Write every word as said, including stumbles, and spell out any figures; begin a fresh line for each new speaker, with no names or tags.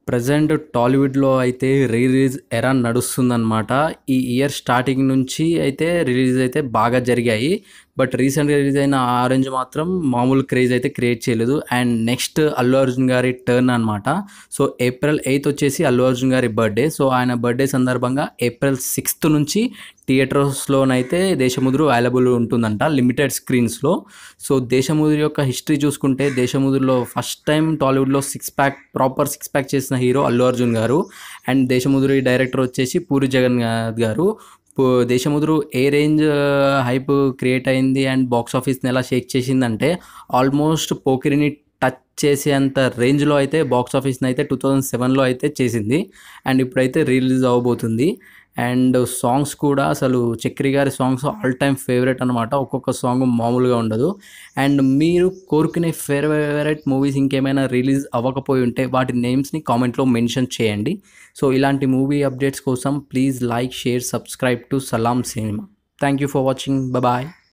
Present టాలీవుడ్లో అయితే release ఎరా నడుస్తుందన్నమాట. ఈ ఇయర్ స్టార్టింగ్ నుంచి అయితే రిలీజ్ అయితే బాగా జరిగాయి. బట్ రీసెంట్గా రిలీజ్ అయిన ఆరెంజ్ మాత్రం మామూలు క్రేజ్ అయితే క్రియేట్ చేయలేదు. అండ్ నెక్స్ట్ అల్లు అర్జున్ గారి టర్న్ అనమాట. సో ఏప్రిల్ ఎయిత్ వచ్చేసి అల్లు అర్జున్ గారి బర్త్డే. సో ఆయన బర్త్డే సందర్భంగా ఏప్రిల్ సిక్స్త్ నుంచి థియేటర్స్లోనైతే దేశముదురు అవైలబుల్ ఉంటుందంట లిమిటెడ్ స్క్రీన్స్లో. సో దేశముదురు యొక్క హిస్టరీ చూసుకుంటే దేశముదురులో ఫస్ట్ టైం టాలీవుడ్లో six pack proper six pack చేసిన హీరో అల్లు అర్జున్ గారు. అండ్ దేశముదురు డైరెక్టర్ వచ్చేసి పూరి జగన్నాథ్ గారు. దేశముదురు ఏ రేంజ్ హైప్ క్రియేట్ అయింది అండ్ బాక్స్ ఆఫీస్ని ఎలా షేక్ చేసిందంటే ఆల్మోస్ట్ పోకిరిని టచ్ చేసేంత రేంజ్లో అయితే బాక్స్ ఆఫీస్ని అయితే టూ థౌజండ్ సెవెన్లో అయితే చేసింది. అండ్ ఇప్పుడైతే రిలీజ్ అవ్వబోతుంది. అండ్ సాంగ్స్ కూడా అసలు చక్రి గారి సాంగ్స్ ఆల్ టైమ్ ఫేవరెట్ అనమాట. ఒక్కొక్క సాంగ్ మామూలుగా ఉండదు. అండ్ మీరు కోరుకునే ఫేవరెట్ మూవీస్ ఇంకేమైనా రిలీజ్ అవ్వకపోయి ఉంటే వాటి నేమ్స్ని కామెంట్లో మెన్షన్ చేయండి. సో ఇలాంటి మూవీ అప్డేట్స్ కోసం please like, share, subscribe to Salaam cinema. Thank you for watching. Bye.